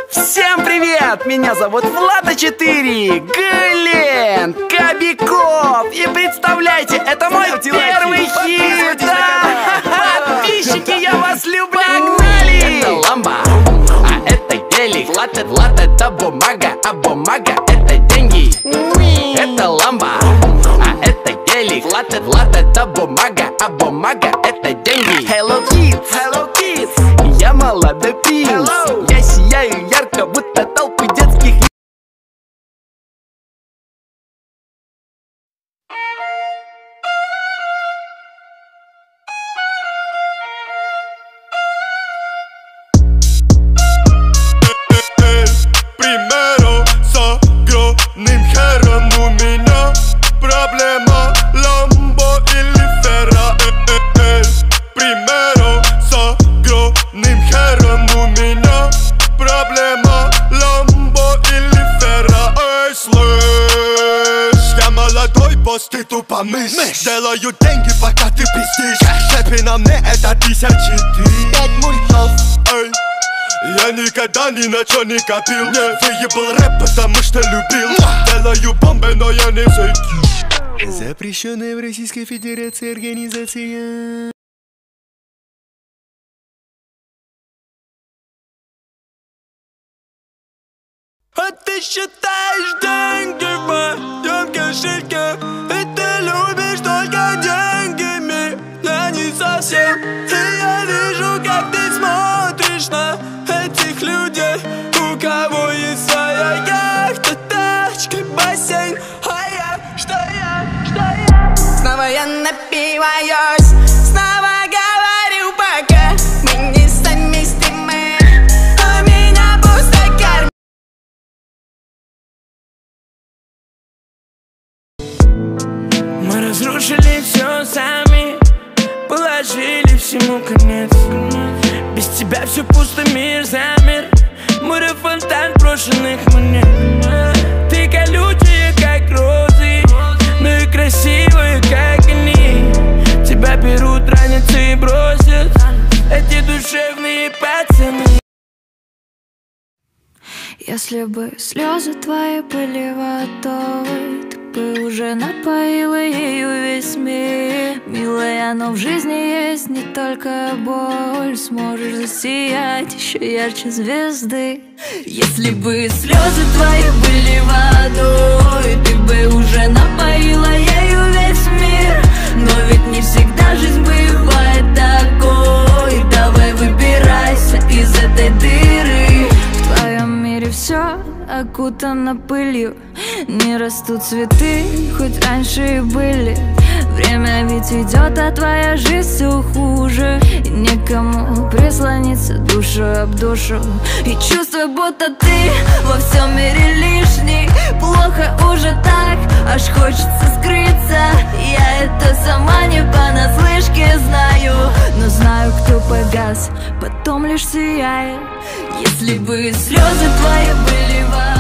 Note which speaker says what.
Speaker 1: Всем привет! Меня зовут Влада4, Глен Кобяков. И представляйте, это мой первый хит. Подписчики, я вас люблю. Погнали!
Speaker 2: Это ламба, а это гелик. Влад это бумага, а бумага это деньги. Это ламба, а это гелик. Влад это бумага, а бумага это деньги.
Speaker 1: Hello kids, я молодой принц. Я сияю ярко, будто толпы детских.
Speaker 3: Примеру с огромным хером. У меня проблема Ламбо или Ферра. Примеру с огромным хером. У меня проблема Ламбо или Ферра. Эй, слышь, я молодой босс, ты тупо мышь. Делаю деньги, пока ты пиздишь. Шепи на мне, это 1003. 5 мультов. Эй, я никогда ни на чё не копил. Выебал рэп, потому что любил. Делаю бомбы, но я не зайду. Запрещенная в Российской Федерации организация. А ты считаешь деньги в моем кошельке, и ты любишь только деньгами. Я не совсем, и я вижу, как ты смотришь на этих людей, у кого есть своя яхта, тачка, бассейн. А я, что я снова я напиваюсь, снова говорю пока мы не совместимы, а меня пусто карма.
Speaker 4: Мы разрушили все сами, положили всему конец. Без тебя все пусто, мир замер. Море фонтан брошенных монет. Ты колючая, как розы, но и красивая, как они. Тебя берут, ранятся и бросят эти душевные пацаны.
Speaker 5: Если бы слезы твои были водой, ты бы уже напоила ею весь мир. Милая, но в жизни есть не только боль. Сможешь засиять еще ярче звезды. Если бы слезы твои были водой, ты бы уже напоила ею весь мир. Но ведь не всегда жизнь бывает такой. Давай выбирайся из этой дыры. В твоем мире все окутано пылью, не растут цветы, хоть раньше и были. Время ведь идет, а твоя жизнь все хуже. И некому прислониться душу об душу. И чувствую, будто ты во всем мире лишний. Плохо уже так, аж хочется скрыться. Я это сама не понаслышке знаю, но знаю, кто погас, потом лишь сияет. Если бы слезы твои были водой,